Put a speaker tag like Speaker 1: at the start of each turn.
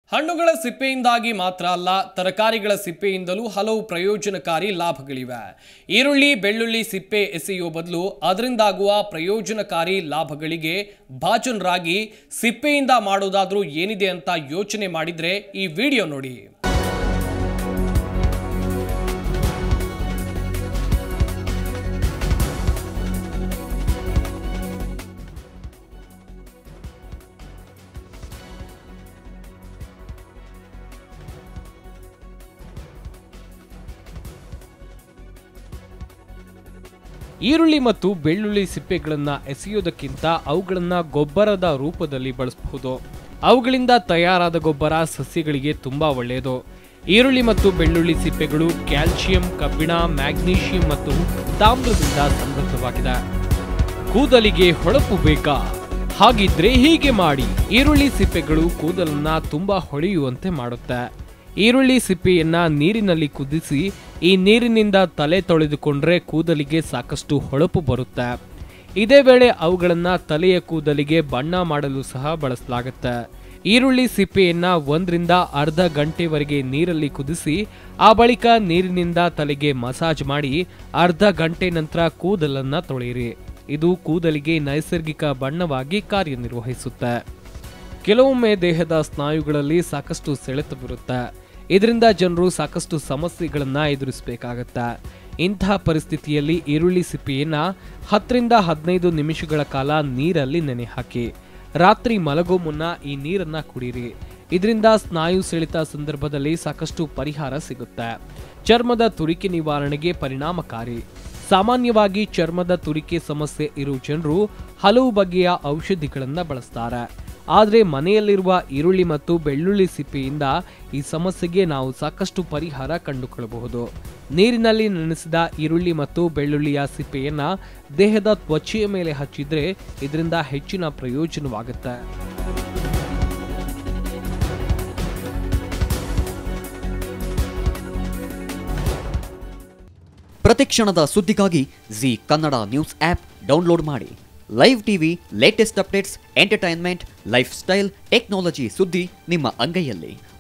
Speaker 1: ಹಣ್ಣುಗಳ ಸಿಪ್ಪೆಯಿಂದಾಗಿ ಮಾತ್ರ ಅಲ್ಲ, ತರಕಾರಿಗಳ ಸಿಪ್ಪೆಯಿಂದಲೂ ಹಲವು ಪ್ರಯೋಜನಕಾರಿ ಲಾಭಗಳಿವೆ. ಈರುಳ್ಳಿ, ಬೆಳ್ಳುಳ್ಳಿ ಸಿಪ್ಪೆ ಎಸೆಯುವ ಬದಲು ಅದರಿಂದಾಗುವ ಪ್ರಯೋಜನಕಾರಿ ಲಾಭಗಳಿಗೆ ಭಾಜನರಾಗಿ ಸಿಪ್ಪೆಯಿಂದ ಮಾಡೋದಾದ್ರೂ ಏನಿದೆ ಅಂತ ಯೋಚನೆ ಮಾಡಿದ್ರೆ ಈ ವಿಡಿಯೋ ನೋಡಿ.
Speaker 2: ಈರುಳ್ಳಿ ಮತ್ತು ಬೆಳ್ಳುಳ್ಳಿ ಸಿಪ್ಪೆಗಳನ್ನು ಎಸೆಯೋದಕ್ಕಿಂತ ಅವುಗಳನ್ನು ಗೊಬ್ಬರದ ರೂಪದಲ್ಲಿ ಬಳಸಬಹುದು. ಅವುಗಳಿಂದ ತಯಾರಾದ ಗೊಬ್ಬರ ಸಸ್ಯಗಳಿಗೆ ತುಂಬಾ ಒಳ್ಳೆಯದು. ಈರುಳ್ಳಿ ಮತ್ತು ಬೆಳ್ಳುಳ್ಳಿ ಸಿಪ್ಪೆಗಳು ಕ್ಯಾಲ್ಸಿಯಂ, ಕಬ್ಬಿಣ, ಮ್ಯಾಗ್ನೀಷಿಯಂ ಮತ್ತು ತಾಮ್ರದಿಂದ ಸಮೃದ್ಧವಾಗಿದೆ. ಕೂದಲಿಗೆ ಹೊಳಪು ಬೇಕಾ? ಹಾಗಿದ್ರೆ ಹೀಗೆ ಮಾಡಿ. ಈರುಳ್ಳಿ ಸಿಪ್ಪೆಗಳು ಕೂದಲನ್ನ ತುಂಬಾ ಹೊಳೆಯುವಂತೆ ಮಾಡುತ್ತೆ. ಈರುಳ್ಳಿ ಸಿಪ್ಪೆಯನ್ನ ನೀರಿನಲ್ಲಿ ಕುದಿಸಿ ಈ ನೀರಿನಿಂದ ತಲೆ ತೊಳೆದುಕೊಂಡ್ರೆ ಕೂದಲಿಗೆ ಸಾಕಷ್ಟು ಹೊಳಪು ಬರುತ್ತೆ. ಇದೇ ವೇಳೆ ಅವುಗಳನ್ನ ತಲೆಯ ಕೂದಲಿಗೆ ಬಣ್ಣ ಮಾಡಲು ಸಹ ಬಳಸಲಾಗುತ್ತೆ. ಈರುಳ್ಳಿ ಸಿಪ್ಪೆಯನ್ನ 1 ರಿಂದ ಅರ್ಧ ಗಂಟೆವರೆಗೆ ನೀರಲ್ಲಿ ಕುದಿಸಿ ಆ ಬಳಿಕ ನೀರಿನಿಂದ ತಲೆಗೆ ಮಸಾಜ್ ಮಾಡಿ ಅರ್ಧ ಗಂಟೆ ನಂತರ ಕೂದಲನ್ನ ತೊಳೆಯಿರಿ. ಇದು ಕೂದಲಿಗೆ ನೈಸರ್ಗಿಕ ಬಣ್ಣವಾಗಿ ಕಾರ್ಯನಿರ್ವಹಿಸುತ್ತೆ. ಕೆಲವೊಮ್ಮೆ ದೇಹದ ಸ್ನಾಯುಗಳಲ್ಲಿ ಸಾಕಷ್ಟು ಸೆಳೆತವಿರುತ್ತೆ. ಇದರಿಂದ ಜನರು ಸಾಕಷ್ಟು ಸಮಸ್ಯೆಗಳನ್ನ ಎದುರಿಸಬೇಕಾಗತ್ತೆ. ಇಂತಹ ಪರಿಸ್ಥಿತಿಯಲ್ಲಿ ಈರುಳ್ಳಿ ಸಿಪ್ಪೆಯನ್ನ 10 ರಿಂದ 15 ನಿಮಿಷಗಳ ಕಾಲ ನೀರಲ್ಲಿ ನೆನೆ ಹಾಕಿ ರಾತ್ರಿ ಮಲಗೋ ಮುನ್ನ ಈ ನೀರನ್ನ ಕುಡಿಯಿರಿ. ಇದರಿಂದ ಸ್ನಾಯು ಸೆಳೆತ ಸಂದರ್ಭದಲ್ಲಿ ಸಾಕಷ್ಟು ಪರಿಹಾರ ಸಿಗುತ್ತೆ. ಚರ್ಮದ ತುರಿಕೆ ನಿವಾರಣೆಗೆ ಪರಿಣಾಮಕಾರಿ. ಸಾಮಾನ್ಯವಾಗಿ ಚರ್ಮದ ತುರಿಕೆ ಸಮಸ್ಯೆ ಇರುವ ಜನರು ಹಲವು ಬಗೆಯ ಔಷಧಿಗಳನ್ನ ಬಳಸ್ತಾರೆ. ಆದರೆ ಮನೆಯಲ್ಲಿರುವ ಈರುಳ್ಳಿ ಮತ್ತು ಬೆಳ್ಳುಳ್ಳಿ ಸಿಪ್ಪೆಯಿಂದ ಈ ಸಮಸ್ಯೆಗೆ ನಾವು ಸಾಕಷ್ಟು ಪರಿಹಾರ ಕಂಡುಕೊಳ್ಳಬಹುದು. ನೀರಿನಲ್ಲಿ ನೆನೆಸಿದ ಈರುಳ್ಳಿ ಮತ್ತು ಬೆಳ್ಳುಳ್ಳಿಯ ಸಿಪ್ಪೆಯನ್ನ ದೇಹದ ತ್ವಚೆಯ ಮೇಲೆ ಹಚ್ಚಿದ್ರೆ ಇದರಿಂದ ಹೆಚ್ಚಿನ ಪ್ರಯೋಜನವಾಗುತ್ತೆ.
Speaker 3: ಪ್ರತಿಕ್ಷಣದ ಸುದ್ದಿಗಾಗಿ Zee Kannada news app download ಮಾಡಿ. Live TV, latest updates, entertainment, life style, technology ಸುದ್ದಿ ನಿಮ್ಮ ಅಂಗೈಯಲ್ಲಿ.